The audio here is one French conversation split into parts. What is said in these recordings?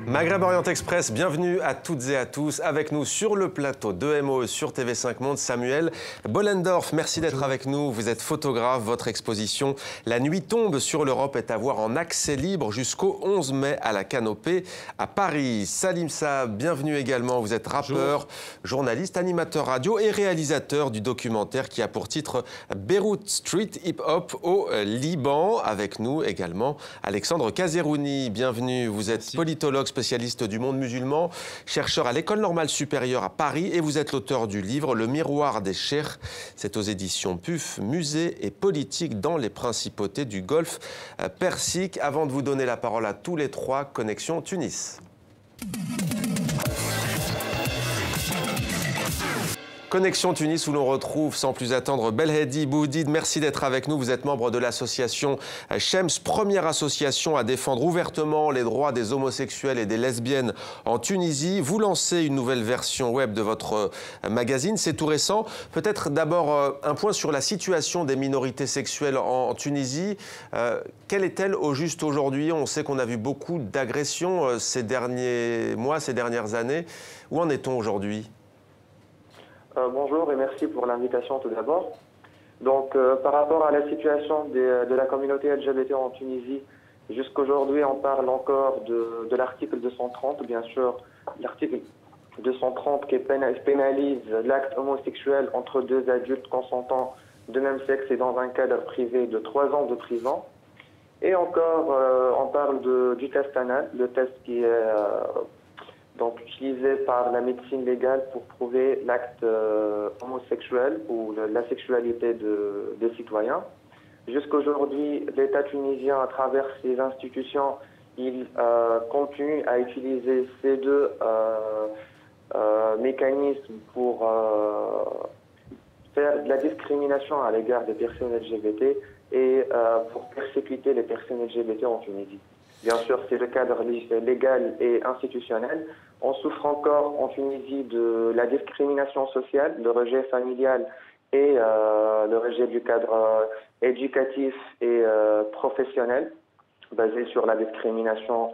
Maghreb Orient Express, bienvenue à toutes et à tous. Avec nous sur le plateau de MOE sur TV5 Monde, Samuel Bollendorf. Merci d'être avec nous. Vous êtes photographe. Votre exposition « La nuit tombe sur l'Europe » est à voir en accès libre jusqu'au 11 mai à la Canopée à Paris. Salim Saab, bienvenue également. Vous êtes rappeur, journaliste, animateur radio et réalisateur du documentaire qui a pour titre « Beyrouth Street Hip Hop au Liban ». Avec nous également Alexandre Kazerouni. Bienvenue. Vous êtes politologue spécialiste du monde musulman, chercheur à l'École normale supérieure à Paris et vous êtes l'auteur du livre « Le miroir des cheikhs ». C'est aux éditions PUF, Musée et politique dans les principautés du Golfe Persique. Avant de vous donner la parole à tous les trois, connexion Tunis. Connexion Tunis où l'on retrouve sans plus attendre Belhedi Boudid. Merci d'être avec nous. Vous êtes membre de l'association Shems, première association à défendre ouvertement les droits des homosexuels et des lesbiennes en Tunisie. Vous lancez une nouvelle version web de votre magazine, c'est tout récent. Peut-être d'abord un point sur la situation des minorités sexuelles en Tunisie. Quelle est-elle au juste aujourd'hui? On sait qu'on a vu beaucoup d'agressions ces derniers mois, ces dernières années. Où en est-on aujourd'hui? Bonjour et merci pour l'invitation tout d'abord. Donc par rapport à la situation de la communauté LGBT en Tunisie, jusqu'aujourd'hui on parle encore de l'article 230, bien sûr l'article 230 qui pénalise l'acte homosexuel entre deux adultes consentants de même sexe et dans un cadre privé de 3 ans de prison. Et encore on parle du test anal, le test qui est donc utilisé par la médecine légale pour prouver l'acte homosexuel ou la sexualité des citoyens. Jusqu'aujourd'hui, l'État tunisien, à travers ses institutions, il continue à utiliser ces deux mécanismes pour faire de la discrimination à l'égard des personnes LGBT et pour persécuter les personnes LGBT en Tunisie. Bien sûr, c'est le cadre légal et institutionnel. On souffre encore en Tunisie de la discrimination sociale, le rejet familial et le rejet du cadre éducatif et professionnel, basé sur la discrimination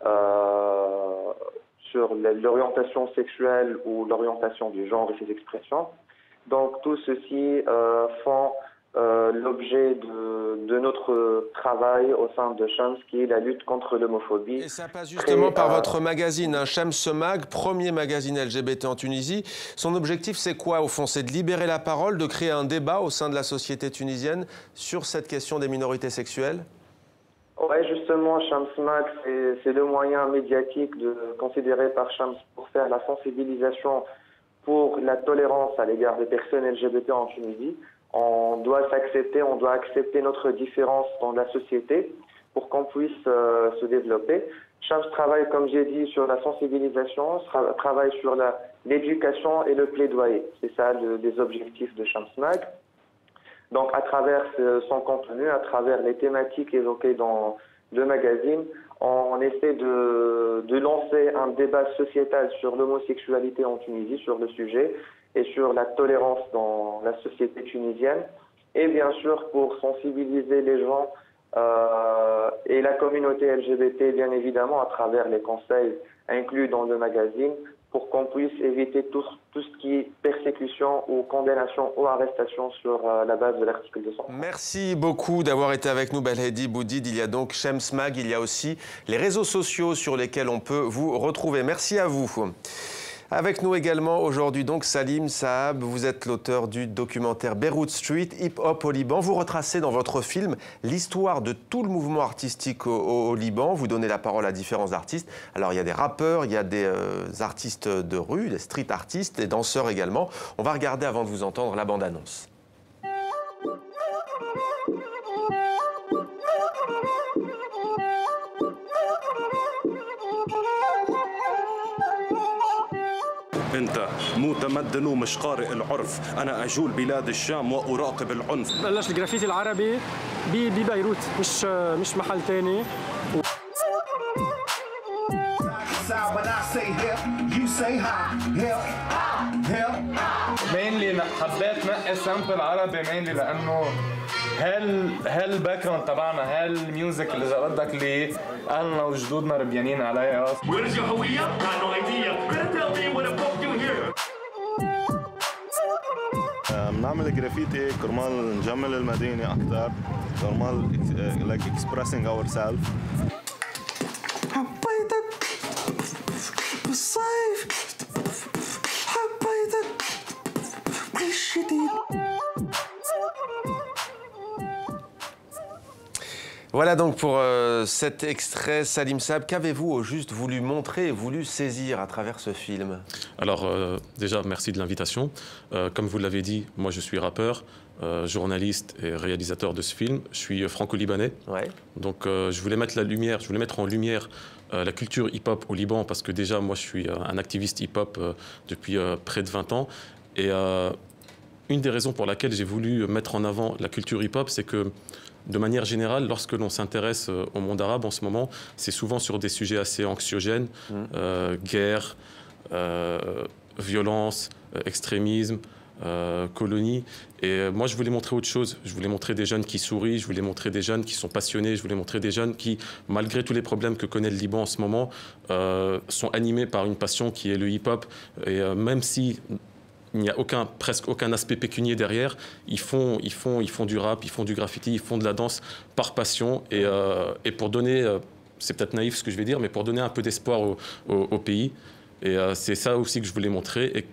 sur l'orientation sexuelle ou l'orientation du genre et ses expressions. Donc tout ceci font l'objet de notre travail au sein de Shems, qui est la lutte contre l'homophobie. Et ça passe justement par votre magazine, Shems Mag, premier magazine LGBT en Tunisie. Son objectif, c'est quoi au fond? C'est de libérer la parole, de créer un débat au sein de la société tunisienne sur cette question des minorités sexuelles? Oui, justement, Shems Mag, c'est le moyen médiatique considéré par Shems pour faire la sensibilisation pour la tolérance à l'égard des personnes LGBT en Tunisie. On doit s'accepter, on doit accepter notre différence dans la société pour qu'on puisse se développer. Shems travaille, comme j'ai dit, sur la sensibilisation, travaille sur l'éducation et le plaidoyer. C'est ça les objectifs de Shems Mag. Donc à travers son contenu, à travers les thématiques évoquées dans le magazine, on essaie de lancer un débat sociétal sur l'homosexualité en Tunisie, sur le sujet, et sur la tolérance dans la société tunisienne, et bien sûr pour sensibiliser les gens et la communauté LGBT, bien évidemment, à travers les conseils inclus dans le magazine, pour qu'on puisse éviter tout ce qui est persécution ou condamnation ou arrestation sur la base de l'article 200. Merci beaucoup d'avoir été avec nous, Belhedi Boudid. Il y a donc Shems Mag, il y a aussi les réseaux sociaux sur lesquels on peut vous retrouver. Merci à vous. Avec nous également aujourd'hui donc Salim Saab, vous êtes l'auteur du documentaire Beyrouth Street Hip Hop au Liban. Vous retracez dans votre film l'histoire de tout le mouvement artistique au Liban. Vous donnez la parole à différents artistes. Alors il y a des rappeurs, il y a des artistes de rue, des street artistes, des danseurs également. On va regarder avant de vous entendre la bande-annonce. انت متمدن ومش قارئ العرف انا اجول بلاد الشام واراقب العنف. بلش الجرافيتي العربي ببيروت مش محل تاني. مينلي حبيت نقي سامبل عربي مينلي لانه هالباك جراوند تبعنا هالميوزك اللي اذا بدك اللي اهلنا وجدودنا ربيانين عليها. Where's your هوية؟ Got no idea. Better tell me what the fuck you here. بنعمل جرافيتي كرمال نجمل المدينة أكثر، كرمال like expressing ourselves. حبيتك بالصيف، حبيتك بالشتي. Voilà donc pour cet extrait. Salim Saab, qu'avez-vous au juste voulu montrer et voulu saisir à travers ce film? Alors déjà, merci de l'invitation. Comme vous l'avez dit, moi je suis rappeur, journaliste et réalisateur de ce film. Je suis franco-libanais. Ouais. Donc je voulais mettre en lumière la culture hip-hop au Liban parce que déjà moi je suis un activiste hip-hop depuis près de 20 ans. Et une des raisons pour laquelle j'ai voulu mettre en avant la culture hip-hop, c'est que de manière générale, lorsque l'on s'intéresse au monde arabe en ce moment, c'est souvent sur des sujets assez anxiogènes, guerre, violence, extrémisme, colonie. Et moi, je voulais montrer autre chose. Je voulais montrer des jeunes qui sourient, je voulais montrer des jeunes qui sont passionnés, je voulais montrer des jeunes qui, malgré tous les problèmes que connaît le Liban en ce moment, sont animés par une passion qui est le hip-hop. Et même si il n'y a presque aucun aspect pécunier derrière. Ils font du rap, ils font du graffiti, ils font de la danse par passion et pour donner, c'est peut-être naïf ce que je vais dire, mais pour donner un peu d'espoir au pays. Et c'est ça aussi que je voulais montrer. Et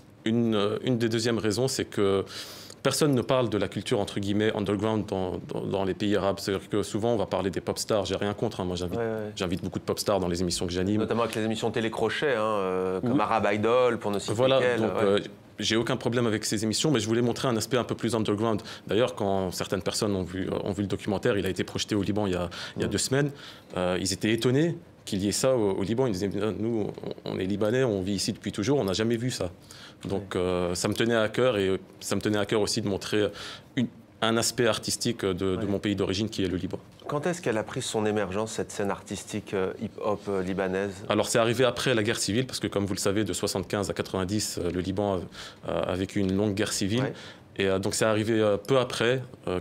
une des deuxièmes raisons, c'est que personne ne parle de la culture, entre guillemets, underground dans les pays arabes. C'est-à-dire que souvent, on va parler des pop stars. J'ai rien contre. Hein. Moi, j'invite beaucoup de pop stars dans les émissions que j'anime. Notamment avec les émissions télécrochets, comme Arab Idol, pour ne citer voilà, lesquelles. Donc, j'ai aucun problème avec ces émissions, mais je voulais montrer un aspect un peu plus underground. D'ailleurs, quand certaines personnes ont vu le documentaire, il a été projeté au Liban il y a 2 semaines, ils étaient étonnés qu'il y ait ça au Liban. Ils disaient, nous, on est Libanais, on vit ici depuis toujours, on n'a jamais vu ça. Donc ça me tenait à cœur et ça me tenait à cœur aussi de montrer un aspect artistique de mon pays d'origine qui est le Liban. Quand est-ce qu'elle a pris son émergence, cette scène artistique hip-hop libanaise? Alors c'est arrivé après la guerre civile, parce que comme vous le savez, de 75 à 90, le Liban a vécu une longue guerre civile. Ouais. Et donc c'est arrivé peu après,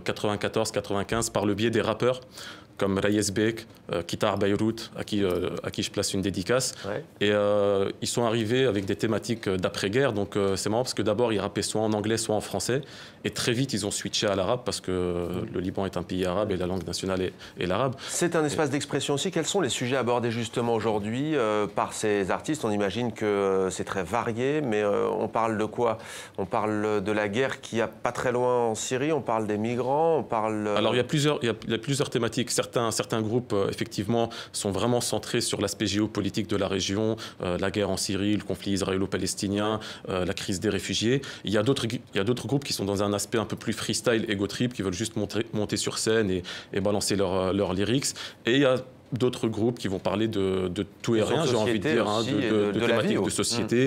94-95, par le biais des rappeurs, comme Rayes Bek, Kitar Beyrouth, à qui je place une dédicace. Ouais. Et ils sont arrivés avec des thématiques d'après-guerre. Donc c'est marrant parce que d'abord, ils rappaient soit en anglais, soit en français. Et très vite, ils ont switché à l'arabe parce que le Liban est un pays arabe et la langue nationale est l'arabe. C'est un espace d'expression aussi. Quels sont les sujets abordés justement aujourd'hui par ces artistes? On imagine que c'est très varié, mais on parle de quoi? On parle de la guerre qui a pas très loin en Syrie, on parle des migrants, on parle... Alors il y a plusieurs thématiques. Certains groupes, effectivement, sont vraiment centrés sur l'aspect géopolitique de la région, la guerre en Syrie, le conflit israélo-palestinien, la crise des réfugiés. Il y a d'autres groupes qui sont dans un aspect un peu plus freestyle, ego trip, qui veulent juste monter sur scène et balancer leurs lyrics. Et il y a d'autres groupes qui vont parler de tout et rien, j'ai envie de dire, de thématiques de société,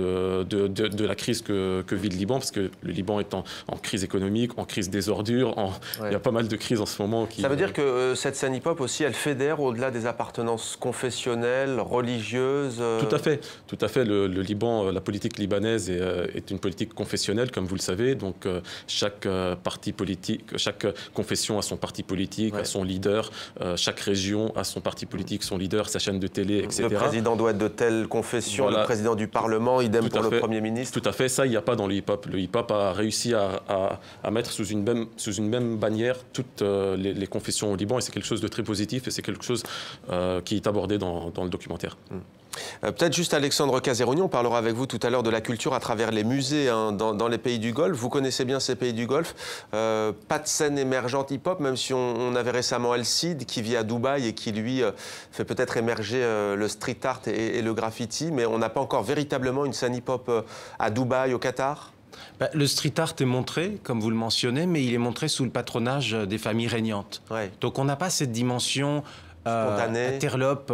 de la crise que vit le Liban, parce que le Liban est en crise économique, en crise des ordures, il y a pas mal de crises en ce moment. Ça veut dire que cette scène hip-hop aussi, elle fédère au-delà des appartenances confessionnelles, religieuses Tout à fait. Le Liban, la politique libanaise est une politique confessionnelle, comme vous le savez, donc chaque parti politique, chaque confession a son parti politique, a son leader, chaque région a son parti politique, son leader, sa chaîne de télé, etc. Le président doit être de telle confession, voilà. Le président du Parlement, idem pour le Premier ministre. Tout à fait, ça, il n'y a pas dans le hip-hop. Le hip-hop a réussi à mettre sous une même bannière toutes les confessions au Liban, et c'est quelque chose de très positif, et c'est quelque chose qui est abordé dans le documentaire. Peut-être juste Alexandre Kazeroni, on parlera avec vous tout à l'heure de la culture à travers les musées dans les pays du Golfe. Vous connaissez bien ces pays du Golfe. Pas de scène émergente hip-hop, même si on avait récemment El Cid qui vit à Dubaï et qui, lui, fait peut-être émerger le street art et le graffiti, mais on n'a pas encore véritablement une scène hip-hop à Dubaï, au Qatar. Le street art est montré, comme vous le mentionnez, mais il est montré sous le patronage des familles régnantes. Ouais. Donc on n'a pas cette dimension interlope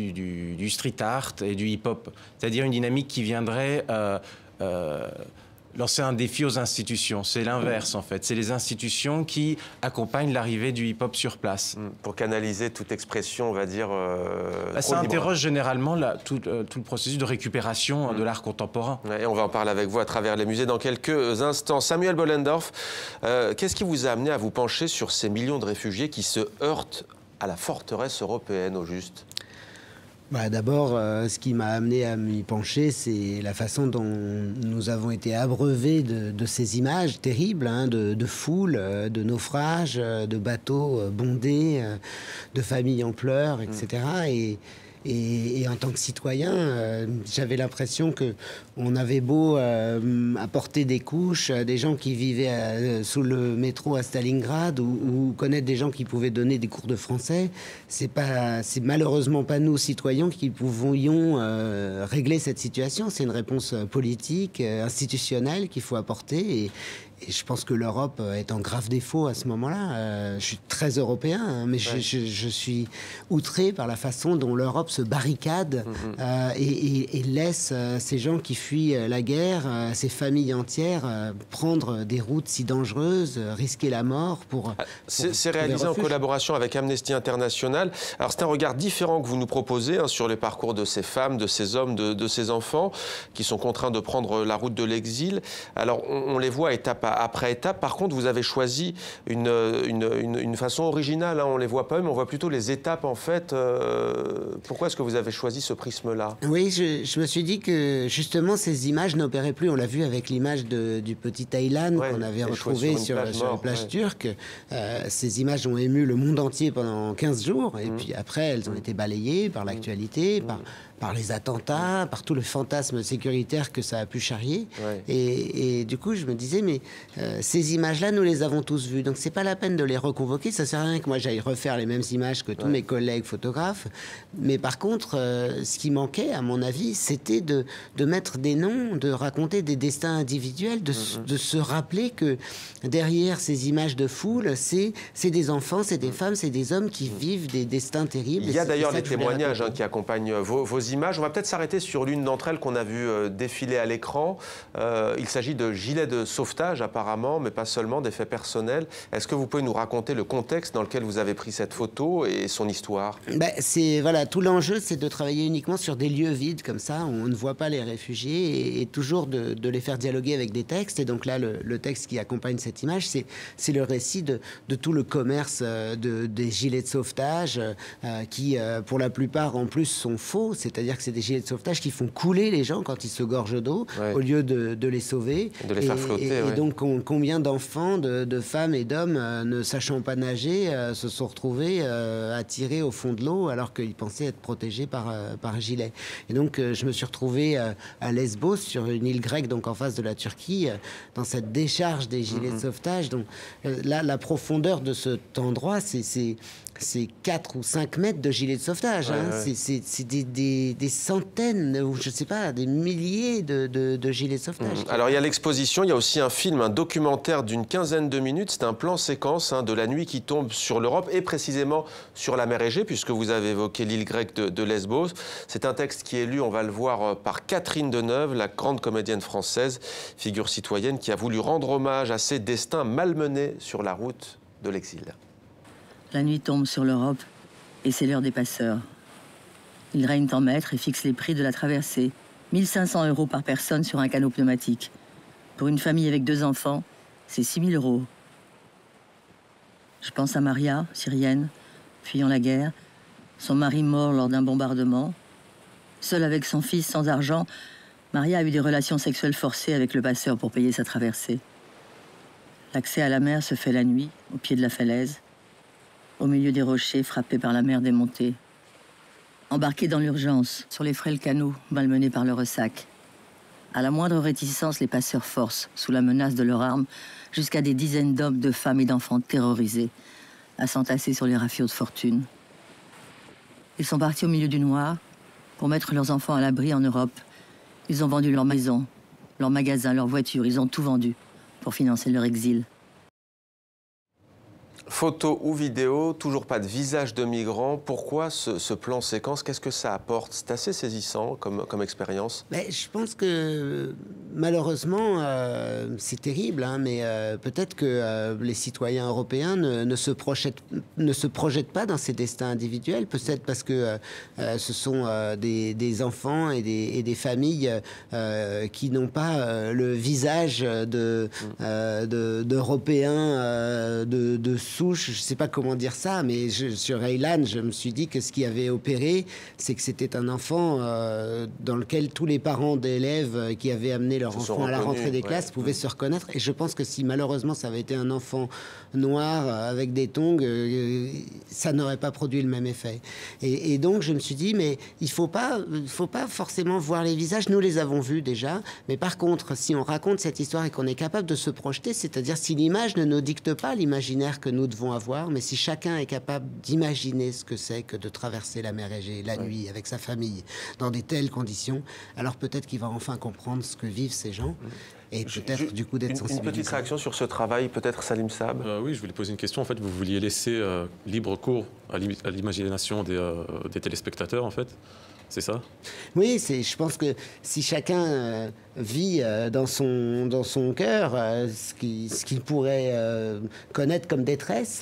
du street art et du hip-hop. C'est-à-dire une dynamique qui viendrait lancer un défi aux institutions. C'est l'inverse, en fait. C'est les institutions qui accompagnent l'arrivée du hip-hop sur place. Pour canaliser toute expression, on va dire, ça interroge généralement tout le processus de récupération de l'art contemporain. Et on va en parler avec vous à travers les musées dans quelques instants. Samuel Bollendorf, qu'est-ce qui vous a amené à vous pencher sur ces millions de réfugiés qui se heurtent à la forteresse européenne, au juste? D'abord, ce qui m'a amené à m'y pencher, c'est la façon dont nous avons été abreuvés de ces images terribles, de foules, de naufrages, de bateaux bondés, de familles en pleurs, etc. Et en tant que citoyen, j'avais l'impression qu'on avait beau apporter des couches à des gens qui vivaient sous le métro à Stalingrad ou connaître des gens qui pouvaient donner des cours de français. C'est malheureusement pas nous, citoyens, qui pouvions régler cette situation. C'est une réponse politique, institutionnelle qu'il faut apporter. Et je pense que l'Europe est en grave défaut à ce moment-là. Je suis très européen, mais je suis outré par la façon dont l'Europe se barricade et laisse ces gens qui fuient la guerre, ces familles entières, prendre des routes si dangereuses, risquer la mort pour c'est réalisé en collaboration avec Amnesty International. Alors c'est un regard différent que vous nous proposez sur les parcours de ces femmes, de ces hommes, de ces enfants qui sont contraints de prendre la route de l'exil. Alors on les voit étape après étape. Par contre, vous avez choisi une façon originale. On ne les voit pas, mais on voit plutôt les étapes, en fait. Pourquoi est-ce que vous avez choisi ce prisme-là? Oui, je me suis dit que, justement, ces images n'opéraient plus. On l'a vu avec l'image du petit Thaïlande qu'on avait retrouvé sur la plage turque. Ces images ont ému le monde entier pendant 15 jours. Et puis après, elles ont été balayées par l'actualité, par les attentats, par tout le fantasme sécuritaire que ça a pu charrier. Et du coup, je me disais, mais ces images-là, nous les avons tous vues. Donc, c'est pas la peine de les reconvoquer. Ça sert à rien que moi, j'aille refaire les mêmes images que tous mes collègues photographes. Mais par contre, ce qui manquait, à mon avis, c'était de mettre des noms, de raconter des destins individuels, de se rappeler que derrière ces images de foule, c'est des enfants, c'est des femmes, c'est des hommes qui vivent des destins terribles. Il y a d'ailleurs les témoignages qui accompagnent vos images. On va peut-être s'arrêter sur l'une d'entre elles qu'on a vu défiler à l'écran. Il s'agit de gilets de sauvetage, apparemment, mais pas seulement, des faits personnels. Est-ce que vous pouvez nous raconter le contexte dans lequel vous avez pris cette photo et son histoire? Tout l'enjeu, c'est de travailler uniquement sur des lieux vides, comme ça, où on ne voit pas les réfugiés, et toujours de les faire dialoguer avec des textes. Et donc là, le texte qui accompagne cette image, c'est le récit de tout le commerce des gilets de sauvetage, qui, pour la plupart, en plus, sont faux. C'est-à-dire que c'est des gilets de sauvetage qui font couler les gens quand ils se gorgent d'eau, au lieu de les sauver. De les faire flotter. Et donc, combien d'enfants, de femmes et d'hommes, ne sachant pas nager, se sont retrouvés attirés au fond de l'eau alors qu'ils pensaient être protégés par gilet. Et donc, je me suis retrouvé à Lesbos, sur une île grecque, donc en face de la Turquie, dans cette décharge des gilets de sauvetage. Donc, là, la profondeur de cet endroit, c'est 4 ou 5 mètres de gilets de sauvetage. C'est des centaines, ou je ne sais pas, des milliers de gilets de sauvetage. Alors, il y a l'exposition, il y a aussi un film, un documentaire d'une quinzaine de minutes. C'est un plan séquence de la nuit qui tombe sur l'Europe et précisément sur la mer Égée, puisque vous avez évoqué l'île grecque de Lesbos. C'est un texte qui est lu, on va le voir, par Catherine Deneuve, la grande comédienne française, figure citoyenne qui a voulu rendre hommage à ces destins malmenés sur la route de l'exil. La nuit tombe sur l'Europe et c'est l'heure des passeurs. Ils règnent en maître et fixent les prix de la traversée. 1 500 € par personne sur un canot pneumatique. Pour une famille avec 2 enfants, c'est 6 000 €. Je pense à Maria, syrienne, fuyant la guerre, son mari mort lors d'un bombardement. Seule avec son fils sans argent, Maria a eu des relations sexuelles forcées avec le passeur pour payer sa traversée. L'accès à la mer se fait la nuit, au pied de la falaise, au milieu des rochers frappés par la mer démontée. Embarqués dans l'urgence, sur les frêles canots, malmenés par le ressac. À la moindre réticence, les passeurs forcent, sous la menace de leurs armes, jusqu'à des dizaines d'hommes, de femmes et d'enfants terrorisés, à s'entasser sur les rafiaux de fortune. Ils sont partis au milieu du noir pour mettre leurs enfants à l'abri en Europe. Ils ont vendu leurs maisons, leurs magasins, leurs voitures, ils ont tout vendu pour financer leur exil. Photo ou vidéo, toujours pas de visage de migrants. Pourquoi ce plan séquence? Qu'est-ce que ça apporte? C'est assez saisissant comme expérience. Je pense que malheureusement, c'est terrible, hein, mais peut-être que les citoyens européens ne se projettent pas dans ces destins individuels, peut-être parce que ce sont des enfants et des familles qui n'ont pas le visage d'Européens de souche, je ne sais pas comment dire ça, mais sur Aylan, je me suis dit que ce qui avait opéré, c'est que c'était un enfant dans lequel tous les parents d'élèves qui avaient amené leur enfant à la rentrée des classes pouvaient se reconnaître. Et je pense que si malheureusement ça avait été un enfant noir avec des tongs, ça n'aurait pas produit le même effet. Et donc je me suis dit, mais il faut pas forcément voir les visages. Nous les avons vus déjà, mais par contre, si on raconte cette histoire et qu'on est capable de se projeter, c'est-à-dire si l'image ne nous dicte pas l'imaginaire que nous devons avoir, mais si chacun est capable d'imaginer ce que c'est que de traverser la mer Égée la nuit avec sa famille dans des telles conditions, alors peut-être qu'il va enfin comprendre ce que vivent ces gens. Et peut-être du coup d'être sensible. Une petite réaction sur ce travail, peut-être Salim Saab. Oui, je voulais poser une question. En fait, vous vouliez laisser libre cours à l'imagination des téléspectateurs, en fait. C'est ça? Oui, je pense que si chacun vit dans son cœur ce qu'il pourrait connaître comme détresse,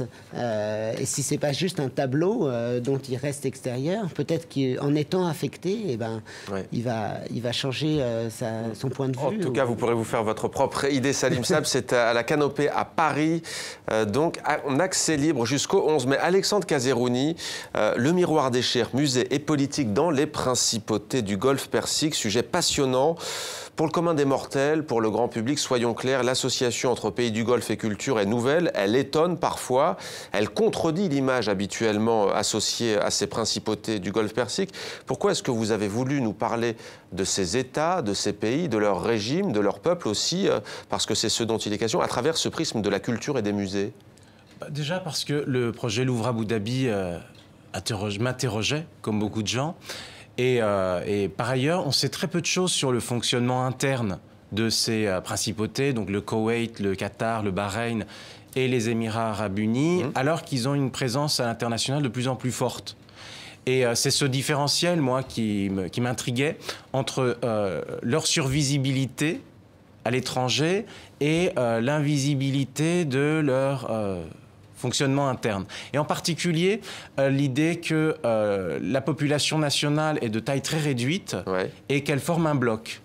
et si c'est pas juste un tableau dont il reste extérieur, peut-être qu'en étant affecté, eh ben, il va changer son point de vue. En tout cas, vous pourrez vous faire votre propre idée. Salim Saab, c'est à la Canopée à Paris, donc en accès libre jusqu'au 11 mai. Alexandre Kazerouni, le miroir des chers, musée et politique dans les principautés du Golfe Persique, sujet passionnant. Pour le commun des mortels, pour le grand public, soyons clairs, l'association entre pays du Golfe et culture est nouvelle, elle étonne parfois, elle contredit l'image habituellement associée à ces principautés du Golfe Persique. Pourquoi est-ce que vous avez voulu nous parler de ces États, de ces pays, de leur régime, de leur peuple aussi, parce que c'est ce dont il est question, à travers ce prisme de la culture et des musées? Déjà parce que le projet Louvre Abu Dhabi m'interrogeait, comme beaucoup de gens. Et par ailleurs, on sait très peu de choses sur le fonctionnement interne de ces principautés, donc le Koweït, le Qatar, le Bahreïn et les Émirats arabes unis, alors qu'ils ont une présence à l'international de plus en plus forte. Et c'est ce différentiel, moi, qui m'intriguait entre leur survisibilité à l'étranger et l'invisibilité de leur fonctionnement interne. Et en particulier, l'idée que la population nationale est de taille très réduite et qu'elle forme un bloc.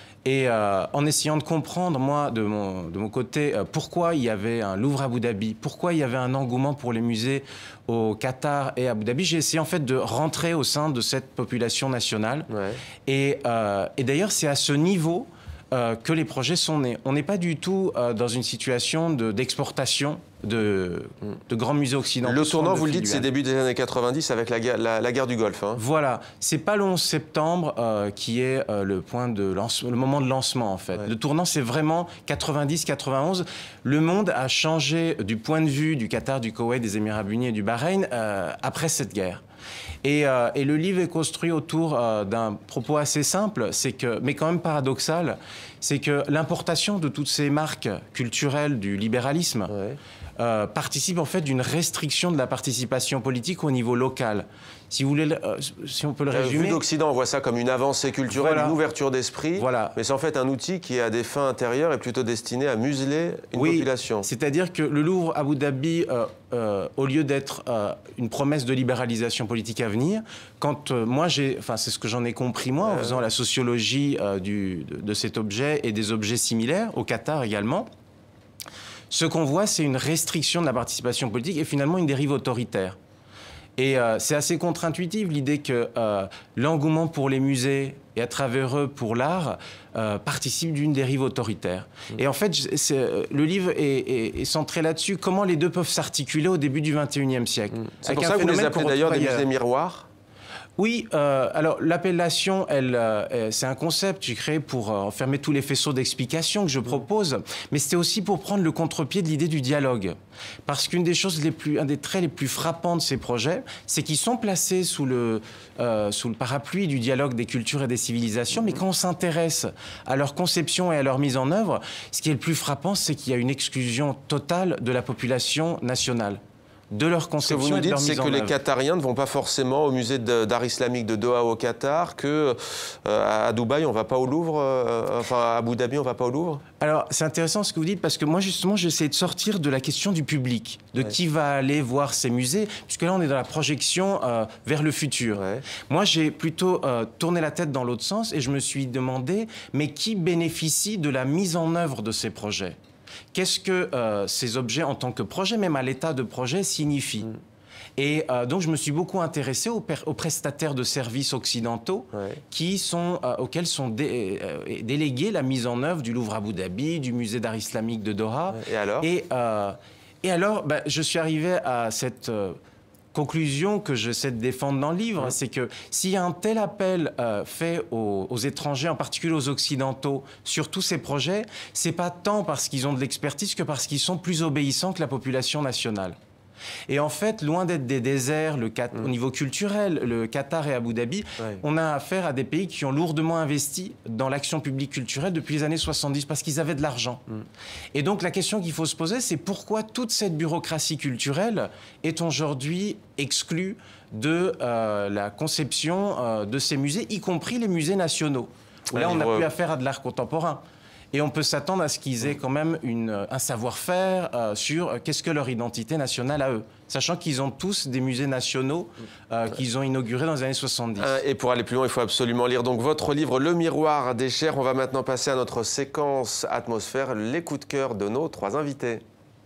Et en essayant de comprendre, moi, de mon côté, pourquoi il y avait un Louvre Abu Dhabi, pourquoi il y avait un engouement pour les musées au Qatar et à Abu Dhabi, j'ai essayé en fait de rentrer au sein de cette population nationale. Et d'ailleurs, c'est à ce niveau que les projets sont nés. On n'est pas du tout dans une situation d'exportation de grands musées occidentaux. Le tournant, vous le dites, c'est début des années 90 avec la guerre du Golfe. Hein. Voilà, c'est pas le 11 septembre qui est le moment de lancement en fait. Le tournant, c'est vraiment 90-91. Le monde a changé du point de vue du Qatar, du Koweït, des Émirats arabes unis et du Bahreïn après cette guerre. Et le livre est construit autour d'un propos assez simple, mais quand même paradoxal, c'est que l'importation de toutes ces marques culturelles du libéralisme participe en fait d'une restriction de la participation politique au niveau local. Si vous voulez, si on peut le résumer... Vu d'Occident, on voit ça comme une avancée culturelle, une ouverture d'esprit, mais c'est en fait un outil qui, à des fins intérieures, est plutôt destiné à museler une population. C'est-à-dire que le Louvre Abu Dhabi, au lieu d'être une promesse de libéralisation politique à venir, quand moi c'est ce que j'en ai compris moi, en faisant la sociologie de cet objet et des objets similaires, au Qatar également, ce qu'on voit, c'est une restriction de la participation politique et finalement une dérive autoritaire. Et c'est assez contre-intuitif l'idée que l'engouement pour les musées et à travers eux pour l'art participe d'une dérive autoritaire. Et en fait, le livre est centré là-dessus, comment les deux peuvent s'articuler au début du XXIe siècle. C'est pour ça que vous les appelez d'ailleurs des musées miroirs? Oui, alors l'appellation, c'est un concept que j'ai créé pour enfermer tous les faisceaux d'explication que je propose, mais c'était aussi pour prendre le contre-pied de l'idée du dialogue. Parce qu'une des choses un des traits les plus frappants de ces projets, c'est qu'ils sont placés sous le parapluie du dialogue des cultures et des civilisations, mais quand on s'intéresse à leur conception et à leur mise en œuvre, ce qui est le plus frappant, c'est qu'il y a une exclusion totale de la population nationale. de leur Ce que conception vous nous et de leur dites, c'est mise en que les œuvre. Qatariens ne vont pas forcément au musée d'art islamique de Doha au Qatar, qu'à Dubaï, on ne va pas au Louvre, enfin à Abu Dhabi, on ne va pas au Louvre? Alors, c'est intéressant ce que vous dites, parce que moi, justement, j'essaie de sortir de la question du public, de qui va aller voir ces musées, puisque là, on est dans la projection vers le futur. Moi, j'ai plutôt tourné la tête dans l'autre sens et je me suis demandé, mais qui bénéficie de la mise en œuvre de ces projets? Qu'est-ce que ces objets, en tant que projet, même à l'état de projet, signifient? Et donc, je me suis beaucoup intéressé aux prestataires de services occidentaux auxquels sont délégués la mise en œuvre du Louvre Abu Dhabi, du musée d'art islamique de Doha. Et alors, je suis arrivé à cette conclusion que j'essaie de défendre dans le livre, c'est que s'il y a un tel appel fait aux étrangers, en particulier aux occidentaux, sur tous ces projets, c'est pas tant parce qu'ils ont de l'expertise que parce qu'ils sont plus obéissants que la population nationale. Et en fait, loin d'être des déserts au niveau culturel, le Qatar et Abu Dhabi, on a affaire à des pays qui ont lourdement investi dans l'action publique culturelle depuis les années 70 parce qu'ils avaient de l'argent. Et donc la question qu'il faut se poser, c'est pourquoi toute cette bureaucratie culturelle est aujourd'hui exclue de la conception de ces musées, y compris les musées nationaux, où là on n'a plus affaire à de l'art contemporain. Et on peut s'attendre à ce qu'ils aient quand même un savoir-faire sur qu'est-ce que leur identité nationale à eux. Sachant qu'ils ont tous des musées nationaux qu'ils ont inaugurés dans les années 70. Et pour aller plus loin, il faut absolument lire donc votre livre Le Miroir des chairs. On va maintenant passer à notre séquence atmosphère, les coups de cœur de nos 3 invités.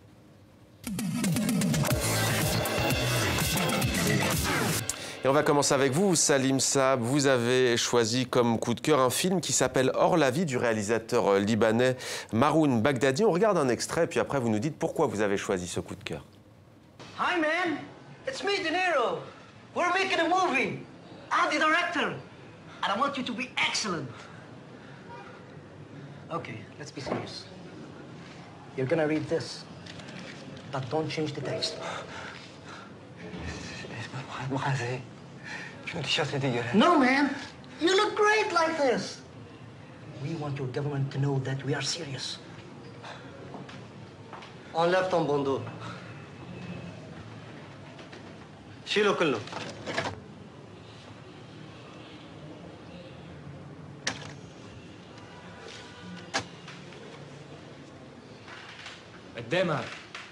Et on va commencer avec vous, Salim Saab. Vous avez choisi comme coup de cœur un film qui s'appelle Hors la vie du réalisateur libanais Maroun Baghdadi. On regarde un extrait, puis après vous nous dites pourquoi vous avez choisi ce coup de cœur. Hi man, it's me, De Niro. We're making a movie. I'm the director. And I want you to be excellent. Okay, let's be serious. You're gonna read this, but don't change the text. No, man. You look great like this. We want your government to know that we are serious. Enlève ton bandeau. شيله كله. قدامك.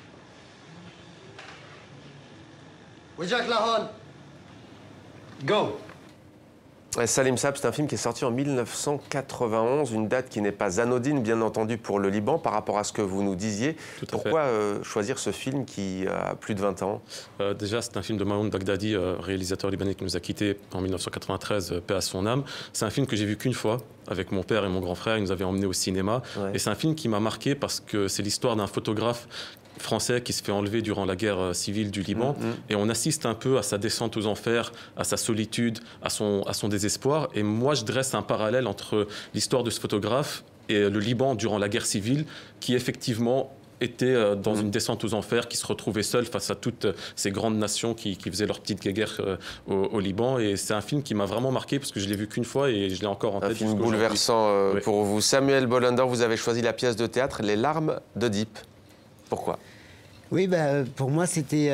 وجهك لهون. Go. Salim Saab, c'est un film qui est sorti en 1991, une date qui n'est pas anodine, bien entendu, pour le Liban, par rapport à ce que vous nous disiez. Pourquoi choisir ce film qui a plus de 20 ans? Déjà, c'est un film de Maroun Baghdadi, réalisateur libanais qui nous a quittés en 1993, paix à son âme. C'est un film que j'ai vu qu'une fois, avec mon père et mon grand frère. Ils nous avaient emmenés au cinéma. Et c'est un film qui m'a marqué parce que c'est l'histoire d'un photographe français qui se fait enlever durant la guerre civile du Liban. Et on assiste un peu à sa descente aux enfers, à sa solitude, à son désespoir. Et moi, je dresse un parallèle entre l'histoire de ce photographe et le Liban durant la guerre civile, qui effectivement était dans une descente aux enfers, qui se retrouvait seul face à toutes ces grandes nations qui faisaient leur petite guerre au Liban. Et c'est un film qui m'a vraiment marqué parce que je l'ai vu qu'une fois et je l'ai encore en tête. Un film bouleversant pour vous. Samuel Bolender, vous avez choisi la pièce de théâtre Les larmes d'Oedipe. Pourquoi ? Oui, pour moi, c'était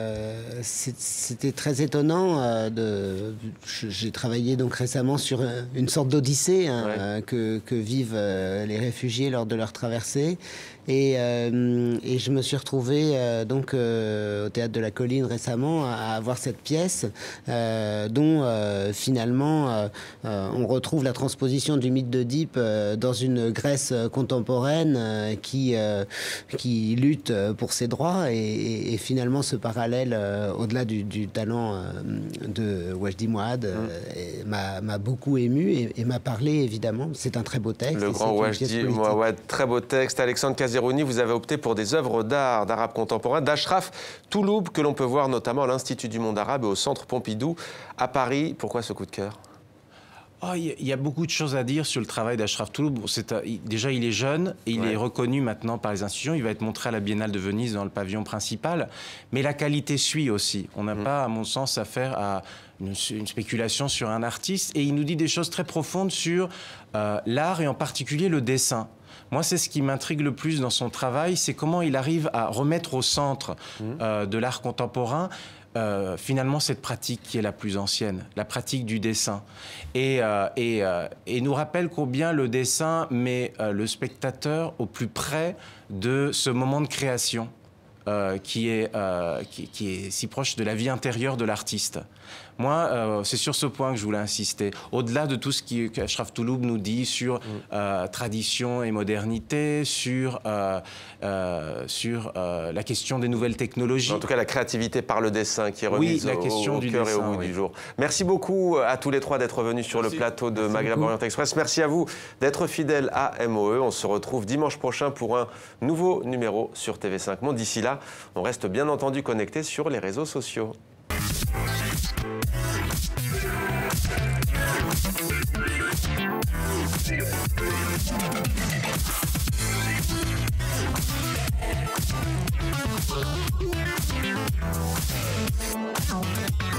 très étonnant. J'ai travaillé donc récemment sur une sorte d'odyssée que vivent les réfugiés lors de leur traversée. Et je me suis retrouvé donc au Théâtre de la Colline récemment à voir cette pièce dont finalement on retrouve la transposition du mythe d'Oedipe dans une Grèce contemporaine qui lutte pour ses droits et finalement ce parallèle au-delà du talent de Wajdi Mouawad m'a beaucoup ému et m'a parlé évidemment. C'est un très beau texte. Le grand Wajdi Mouawad, très beau texte. Alexandre Kazerouni, vous avez opté pour des œuvres d'art, d'arabe contemporain, d'Ashraf Touloub, que l'on peut voir notamment à l'Institut du monde arabe et au Centre Pompidou à Paris. Pourquoi ce coup de cœur ? Il y a beaucoup de choses à dire sur le travail d'Ashraf Touloub. Déjà, il est jeune et il est reconnu maintenant par les institutions. Il va être montré à la Biennale de Venise dans le pavillon principal. Mais la qualité suit aussi. On n'a pas, à mon sens, affaire à une spéculation sur un artiste. Et il nous dit des choses très profondes sur l'art et en particulier le dessin. Moi, c'est ce qui m'intrigue le plus dans son travail, c'est comment il arrive à remettre au centre de l'art contemporain finalement cette pratique qui est la plus ancienne, la pratique du dessin. Et nous rappelle combien le dessin met le spectateur au plus près de ce moment de création qui est si proche de la vie intérieure de l'artiste. Moi, c'est sur ce point que je voulais insister. Au-delà de tout ce qu'Achraf Touloub nous dit sur tradition et modernité, sur la question des nouvelles technologies. En tout cas, la créativité par le dessin qui est remise au cœur et au bout du jour. Merci beaucoup à tous les trois d'être venus sur le plateau de Maghreb Orient Express. Merci à vous d'être fidèles à MOE. On se retrouve dimanche prochain pour un nouveau numéro sur TV5 Monde. D'ici là, on reste bien entendu connectés sur les réseaux sociaux. Oh,